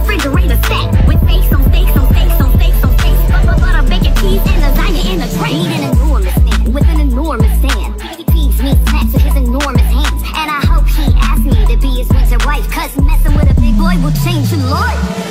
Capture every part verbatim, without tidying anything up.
refrigerator stack with steaks on steaks on steaks on steaks on steaks. Butter, butter, bacon, cheese, and lasagna in a tray. Need an enormous man with an enormous stand. He feeds me snacks with his enormous hands, and I hope he asks me to be his winter wife, cause messing with a big boy will change your life.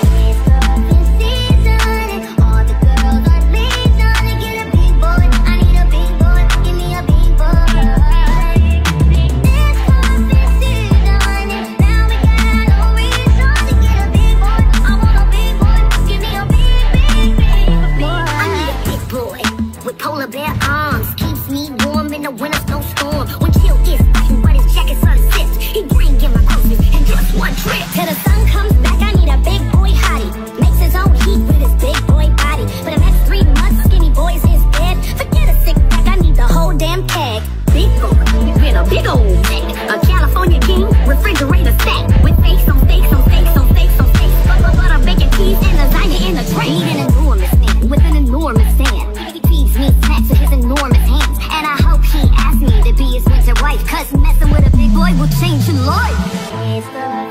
Polar bear arms keeps me warm in the winter snowstorm. When chill is fighting, but his jacket's unzipped. He bring in my groceries in just one trip. Till the sun comes back, I need a big boy hottie. Makes his own heat with his big boy body. But the next three months, skinny boy's his bed. Forget a six pack, I need the whole damn keg. Big boy, with a big old neck. A California king, refrigerator stack with steaks on steaks on steaks on steaks on steaks. Butter, butter, bacon, cheese, and lasagna in a tray. Need an enormous man with an enormous stand. Me snacks with his enormous hands, and I hope he asks me to be his winter wife, cause messing with a big boy will change your life.